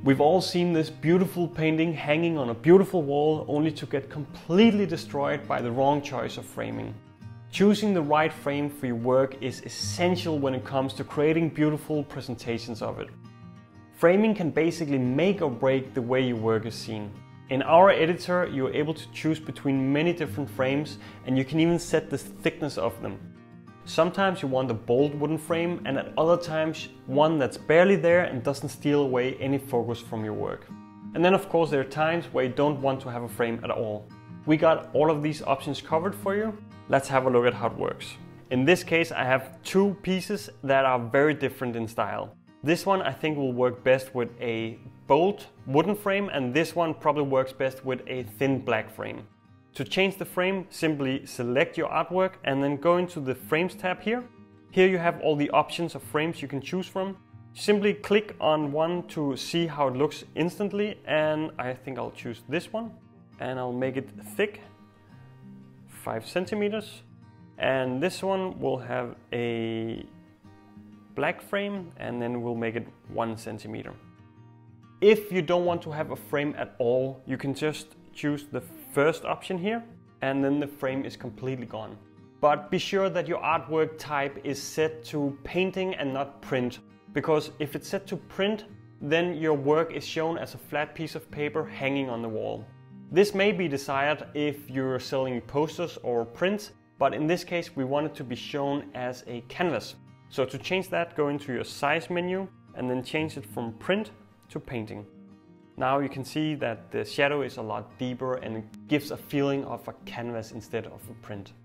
We've all seen this beautiful painting hanging on a beautiful wall only to get completely destroyed by the wrong choice of framing. Choosing the right frame for your work is essential when it comes to creating beautiful presentations of it. Framing can basically make or break the way your work is seen. In our editor, you're able to choose between many different frames, and you can even set the thickness of them. Sometimes you want a bold wooden frame, and at other times one that's barely there and doesn't steal away any focus from your work. And then of course there are times where you don't want to have a frame at all. We got all of these options covered for you. Let's have a look at how it works. In this case I have two pieces that are very different in style. This one I think will work best with a bold wooden frame, and this one probably works best with a thin black frame. To change the frame, simply select your artwork and then go into the Frames tab here. Here you have all the options of frames you can choose from. Simply click on one to see how it looks instantly, and I think I'll choose this one. And I'll make it thick, 5 centimeters. And this one will have a black frame, and then we'll make it 1 centimeter. If you don't want to have a frame at all, you can just choose the first option here, and then the frame is completely gone. But be sure that your artwork type is set to painting and not print, because if it's set to print, then your work is shown as a flat piece of paper hanging on the wall. This may be desired if you're selling posters or prints, but in this case we want it to be shown as a canvas. So to change that, go into your size menu and then change it from print to painting. Now you can see that the shadow is a lot deeper and it gives a feeling of a canvas instead of a print.